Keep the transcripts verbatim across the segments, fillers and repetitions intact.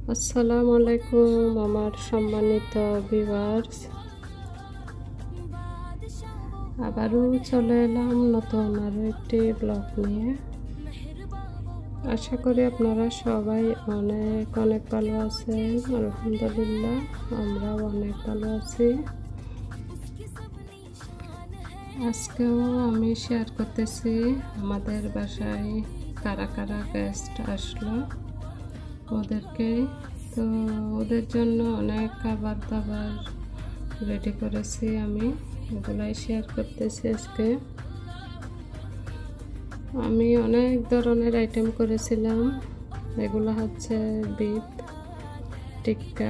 আসসালামু আলাইকুম আমার সম্মানিত ভিউয়ার্স, আবারও চলে এলাম নতুন আরও একটি ব্লগ নিয়ে। আশা করি আপনারা সবাই অনেক অনেক ভালো আছেন। আলহামদুলিল্লাহ, আমরাও অনেক ভালো আছি। আজকেও আমি শেয়ার করতেছি আমাদের বাসায় কারা কারা গেস্ট আসলো ওদেরকে। তো ওদের জন্য অনেক খাবার দাবার রেডি করেছি, আমি এগুলাই শেয়ার করতেছি আজকে। আমি অনেক ধরনের আইটেম করেছিলাম। এগুলো হচ্ছে বিফ টিক্কা,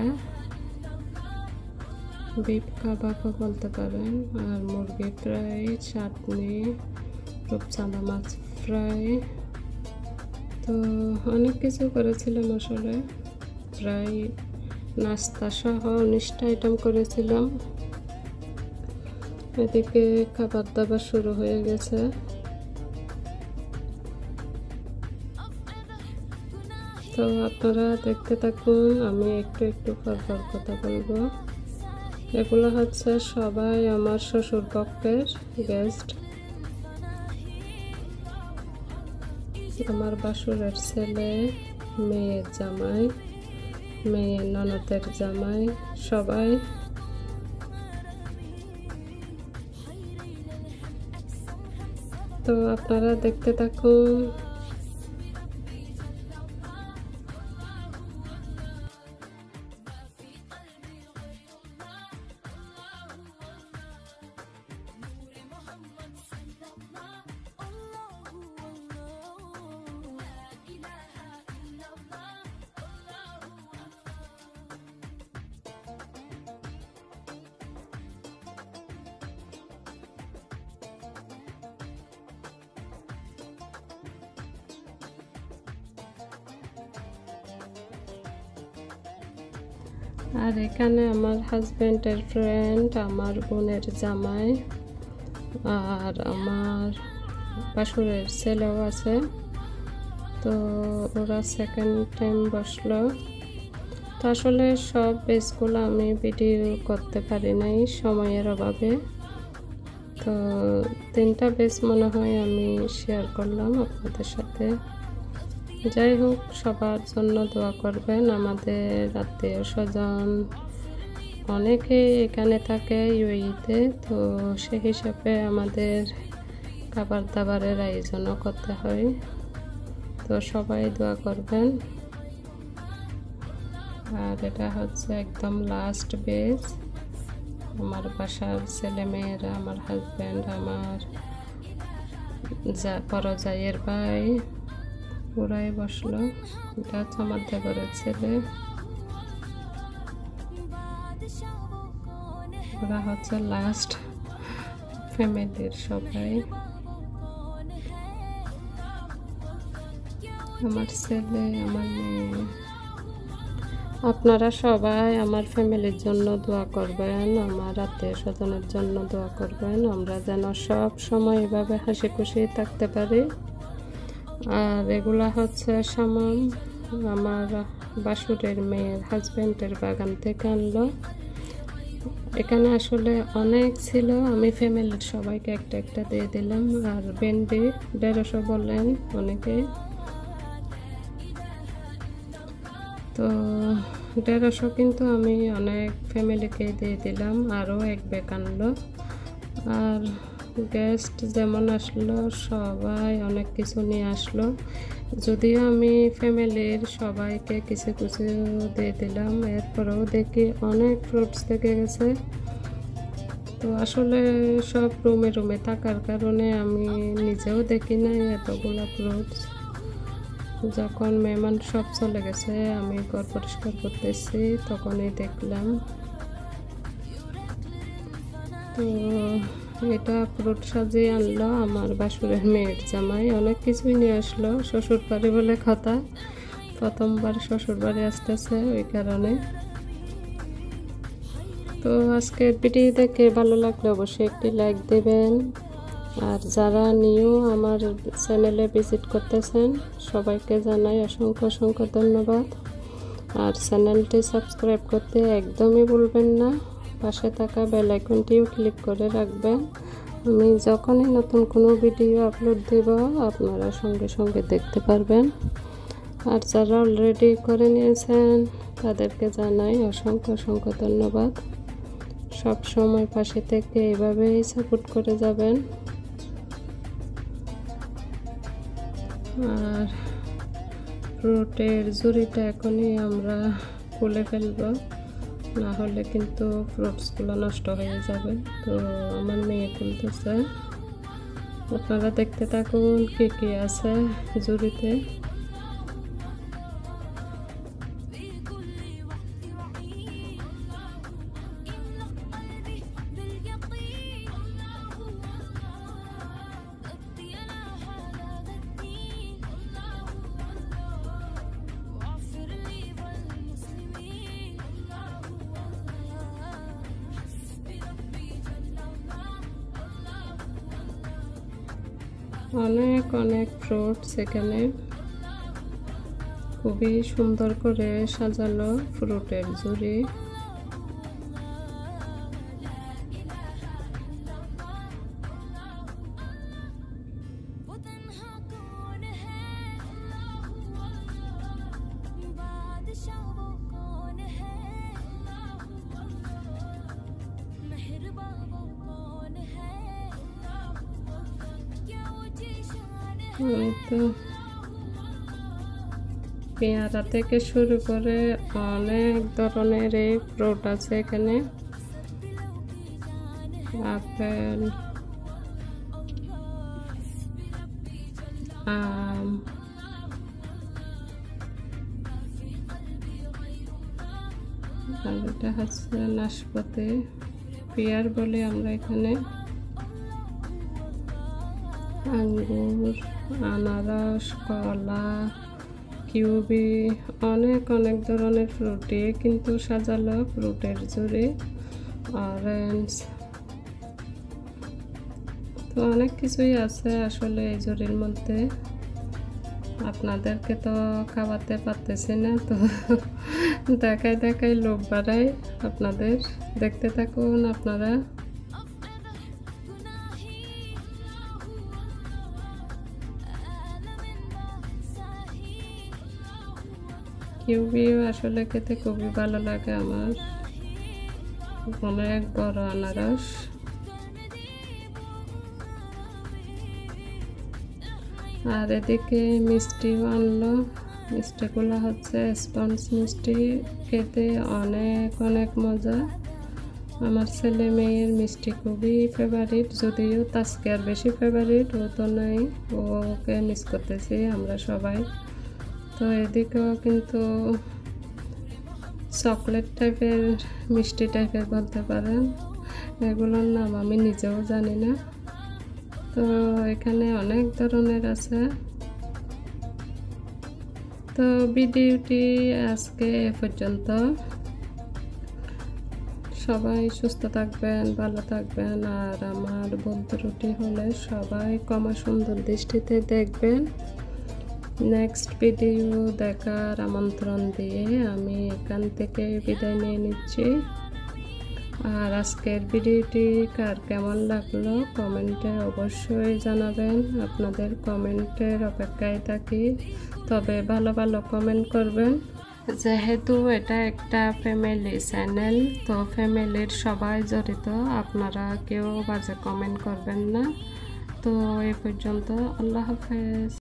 বিফ কাবাবও বলতে পারেন, আর মুরগি ফ্রাই, চাটনি, রূপচাঁদা মাছ ফ্রাই। তো অনেক কিছু করেছিলাম, আসলে প্রায় নাস্তা সহ উনিশটা আইটেম করেছিলাম। এদিকে খাবার দাবার শুরু হয়ে গেছে। তো আপনারা দেখতে থাকুন, আমি একটু একটু পরপর কথা বলবো। এগুলো হচ্ছে সবাই আমার শ্বশুর পক্ষের গেস্ট, আমার বাসুরের ছেলে, মেয়ের জামাই, মেয়ের ননদের জামাই, সবাই। তো আপনারা দেখতে থাকুন। আর এখানে আমার হাজবেন্ডের ফ্রেন্ড, আমার বোনের জামাই, আর আমার বাসুরের ছেলেও আছে। তো ওরা সেকেন্ড টাইম বসলো। তো আসলে সব বেসগুলো আমি ভিডিও করতে পারি নাই সময়ের অভাবে। তো তিনটা বেস মনে হয় আমি শেয়ার করলাম আপনাদের সাথে। যাই হোক, সবার জন্য দোয়া করবেন। আমাদের আত্মীয় স্বজন অনেকে এখানে থাকে ইউএইতে, তো সেই হিসাবে আমাদের খাবার দাবারের আয়োজনও করতে হয়। তো সবাই দোয়া করবেন। আর এটা হচ্ছে একদম লাস্ট বেস। আমার বাসার ছেলে মেয়েরা, আমার হাজব্যান্ড, আমার যা বড় জায়ের ভাই, ওরাই বসলো। এটা হচ্ছে আমার দেবরের ছেলে। ওরা হচ্ছে লাস্ট ফ্যামিলির সবাই। আমার ছেলে, আমার মেয়ে। আপনারা সবাই আমার ফ্যামিলির জন্য দোয়া করবেন, আমার আত্মীয় স্বজনের জন্য দোয়া করবেন, আমরা যেন সব সময় এভাবে হাসি খুশি থাকতে পারি। আর এগুলা হচ্ছে সামান আমার বাসুরের মেয়ের হাজব্যান্ডের বাগান থেকে আনলো। এখানে আসলে অনেক ছিল, আমি ফ্যামিলির সবাইকে একটা একটা দিয়ে দিলাম। আর ভেন্ডি দেড়শো বললেন অনেকে, তো দেড়শো কিন্তু আমি অনেক ফ্যামিলিকে দিয়ে দিলাম। আরও এক ব্যাগ আনলো। আর গেস্ট যেমন আসলো সবাই অনেক কিছু নিয়ে আসলো, যদিও আমি ফ্যামিলির সবাইকে কিছু কিছু দিয়ে দিলাম। এরপরেও দেখি অনেক ফ্রুটস থেকে গেছে। তো আসলে সব রুমে রুমে থাকার কারণে আমি নিজেও দেখি নাই এতগুলা ফ্রুটস। যখন মেহমান সব চলে গেছে, আমি ঘর পরিষ্কার করতেছি, তখনই দেখলাম। তো এটা ফ্রুট সাজিয়ে আনলো আমার বাসুরের মেয়ের জামাই। অনেক কিছুই নিয়ে আসলো, শ্বশুর বাড়ি বলে কথা, প্রথমবার শ্বশুর বাড়ি আসতেছে ওই কারণে। তো আজকের ভিডিও দেখে ভালো লাগলে অবশ্যই একটি লাইক দেবেন। আর যারা নিউ আমার চ্যানেলে ভিজিট করতেছেন সবাইকে জানাই অসংখ্য অসংখ্য ধন্যবাদ। আর চ্যানেলটি সাবস্ক্রাইব করতে একদমই ভুলবেন না, পাশে থাকা বেল আইকনটিও ক্লিক করে রাখবেন। আমি যখনই নতুন কোনো ভিডিও আপলোড দেব আপনারা সঙ্গে সঙ্গে দেখতে পারবেন। আর যারা অলরেডি করে নিয়েছেন তাদেরকে জানাই অসংখ্য অসংখ্য ধন্যবাদ। সব সময় পাশে থেকে এভাবেই সাপোর্ট করে যাবেন। আর ফ্রুটের ঝুড়িটা এখনই আমরা খুলে ফেলব, না হলে কিন্তু ফ্রুটসগুলো নষ্ট হয়ে যাবে। তো আমার মেয়ে খুলতেছে, আপনারা দেখতে থাকুন কি কি আছে ঝুড়িতে। অনেক অনেক ফ্রুটস এখানে, খুবই সুন্দর করে সাজালো ফ্রুটের ঝুড়ি। তো পেয়ারা থেকে শুরু করে অনেক ধরনের এই ফ্রুট আছে এখানে, আপেল, আম, আর এটা হচ্ছে নাশপাতি, পেয়ার বলি আমরা এখানে, আঙ্গুর, আনারস, কলা, কিউবি, অনেক অনেক ধরনের ফ্রুটে কিন্তু সাজালো ফ্রুটের ঝুড়ি। অরেঞ্জ, তো অনেক কিছুই আছে আসলে এই ঝুড়ির মধ্যে। আপনাদেরকে তো খাওয়াতে পারতেছি না, তো দেখাই দেখাই লোভ বাড়াই আপনাদের। দেখতে থাকুন আপনারা। কিউবিও আসলে খেতে খুবই ভালো লাগে আমার, অনেক বড় আনারস। আর এদিকে মিষ্টিও আনলো, মিষ্টিগুলো হচ্ছে স্পঞ্জ মিষ্টি, খেতে অনেক অনেক মজা। আমার ছেলে মেয়ের মিষ্টি খুবই ফেভারিট, যদিও তাজকে আর বেশি ফেভারিট, ও তো নাই, ওকে মিস করতেছি আমরা সবাই। তো এদিকেও কিন্তু চকলেট টাইপের মিষ্টি টাইপের বলতে পারেন, এগুলোর নাম আমি নিজেও জানি না। তো এখানে অনেক ধরনের আছে। তো ভিডিওটি আজকে এ পর্যন্ত। সবাই সুস্থ থাকবেন, ভালো থাকবেন, আর আমার ভুল ত্রুটি হলে সবাই ক্ষমা সুন্দর দৃষ্টিতে দেখবেন। নেক্সট ভিডিও দেখার আমন্ত্রণ দিয়ে আমি এখান থেকে বিদায় নিয়ে নিচ্ছি। আর আজকের ভিডিওটি কার কেমন লাগলো কমেন্টে অবশ্যই জানাবেন, আপনাদের কমেন্টের অপেক্ষায় থাকি। তবে ভালো ভালো কমেন্ট করবেন, যেহেতু এটা একটা ফ্যামিলি চ্যানেল, তো ফ্যামিলির সবাই জড়িত, আপনারা কেউ বাজে কমেন্ট করবেন না। তো এই পর্যন্ত, আল্লাহ হাফেজ।